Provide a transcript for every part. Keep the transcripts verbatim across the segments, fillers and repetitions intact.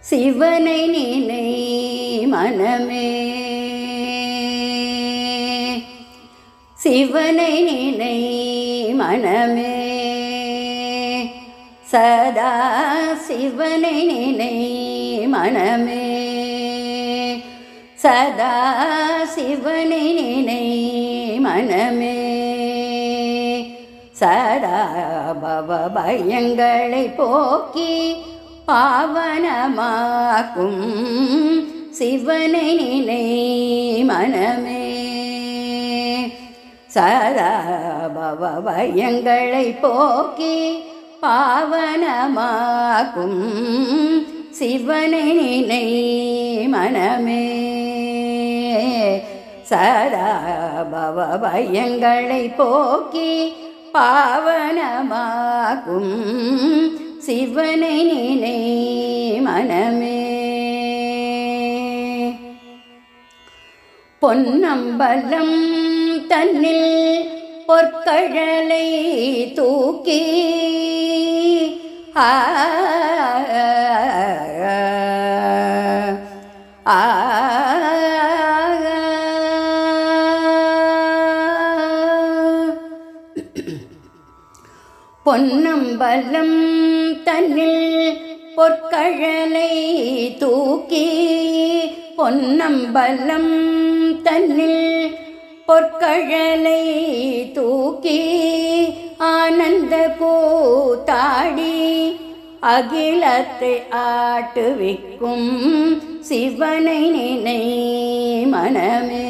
சிவனை நினை மனமே, சிவனை நினை மனமே, சதா சிவனை நினை மனமே, சதா சிவனை நினை மனமே, சதா பவ பயங்களை போக்கி பாவனமாக்கும் சிவனை நினை மனமே, சதா பவ பயங்களை போக்கி பாவனமாக்கும் சிவனை நினை மனமே, சதா பவ பயங்களை போக்கி பாவனமாக்கும் சிவனை நினை மனமே. பொன்னம்பலம் தன்னில் பொற்கழலை தூக்கி ஆ ஆ பொன்னம்பலம் தன்னில் பொற்கழலை தூக்கி, பொன்னம்பலம் தன்னில் பொற்கழலை தூக்கி ஆனந்த கூத்தாடி அகிலத்தை ஆட்டுவிக்கும் சிவனை நினை மனமே,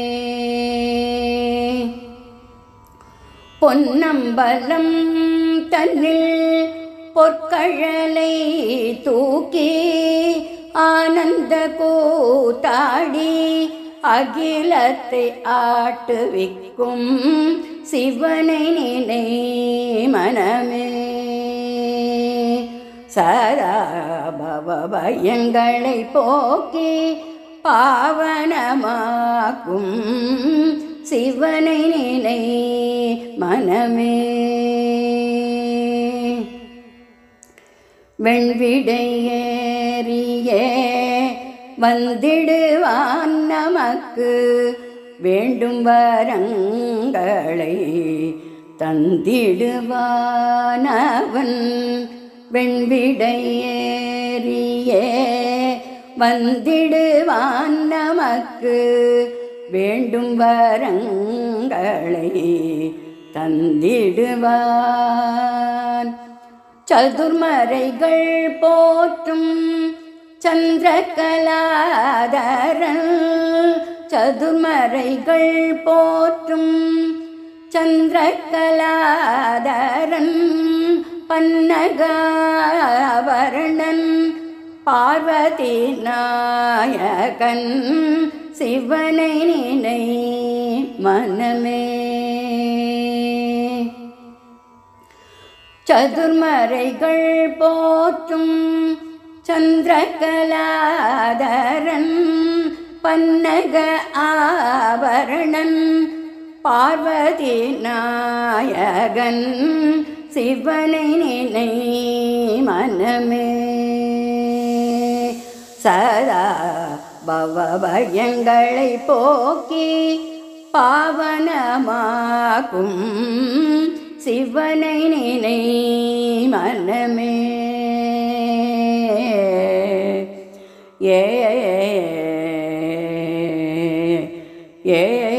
பொன்னம்பலம் தன்னில் பொற்கழலை தூக்கி ஆனந்த கூத்தாடி அகிலத்தை ஆட்டுவிக்கும் சிவனை நினை மனமே, சதா பவ பயங்களை போக்கி பாவனமாக்கும் சிவனை நினை மனமே. வெண்விடையேறியே வந்திடுவான் நமக்கு வேண்டும் வரங்களை தந்திடுவான் அவன், வெண்விடையேறியே வந்திடுவான் நமக்கு வேண்டும் வரங்களை தந்திடுவான். சதுர்மறைகள் போற்றும் சந்திரகலாதரன், சதுர்மறைகள் போற்றும் சந்திரகலாதரன் பன்னகாவரணன் பார்வதி நாயகன் சிவனை நினை மனமே, சதுர்மறைகள் போற்றும் சந்திரகலாதரன் பன்னக ஆவரணன் பார்வதி நாயகன் சிவனை நினை மனமே, சதா பவ பயங்களை போக்கி பாவனமாக்கும் சிவனை நினை மனமே. ஏ ஏ